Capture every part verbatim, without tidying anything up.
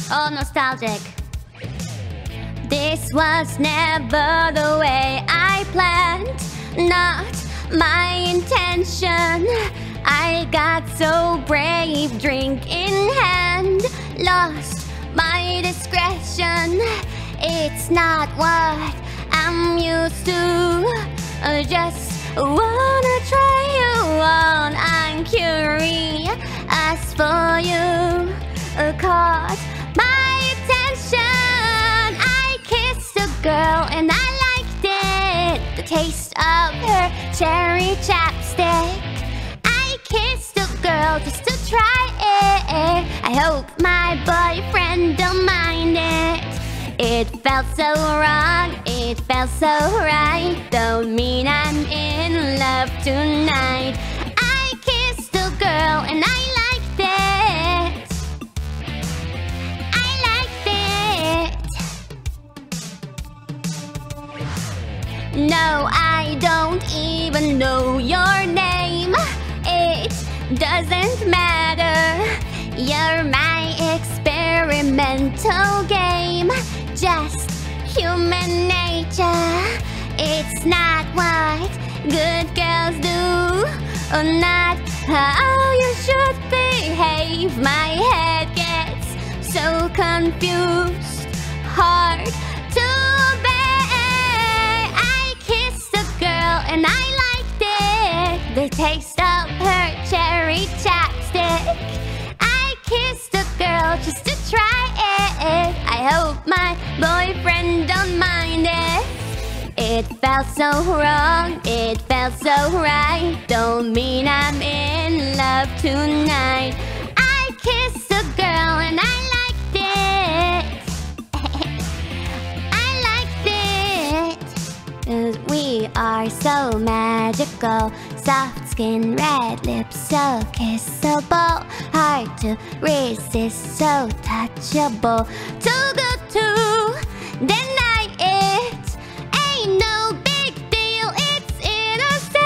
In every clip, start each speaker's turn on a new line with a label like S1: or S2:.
S1: Oh, nostalgic. This was never the way I planned, not my intention. I got so brave, drink in hand, lost my discretion. It's not what I'm used to. I just wanna try you on. I'm curious for you. Caught my attention. I kissed a girl and I liked it. The taste of her cherry chapstick. I kissed a girl just to try it. I hope my boyfriend don't mind it. It felt so wrong, it felt so right. Don't mean I'm in love tonight. I kissed a girl and I liked it. I liked it. No, I don't even know your name. It doesn't matter. You're my experimental game. Just human nature. It's not what good girls do, or not how you should behave. My head gets so confused, hard to obey. I kissed a girl and I liked it. The taste of her cherry chapstick. I kissed a girl just to try it. I hope my boyfriend don't mind it. It felt so wrong, it felt so right. Don't mean I'm in love tonight. I kissed a girl and I liked it. I liked it. 'Cause we are so magical. Soft skin, red lips, so kissable. Hard to resist, so touchable. Too good to deny it. Ain't no big deal, it's innocent.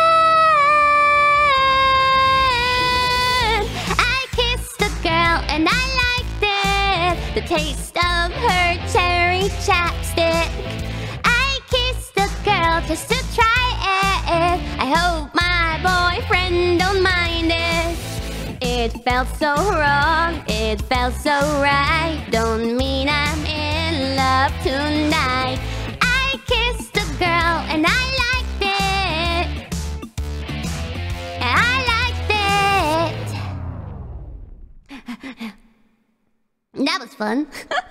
S1: I kissed a girl and I liked it. The taste of her cherry chapstick. I kissed a girl just to try it. I hope my boyfriend don't mind it. It felt so wrong, it felt so right. Don't mean I'm in love tonight. I kissed a girl and I liked it. I liked it. That was fun.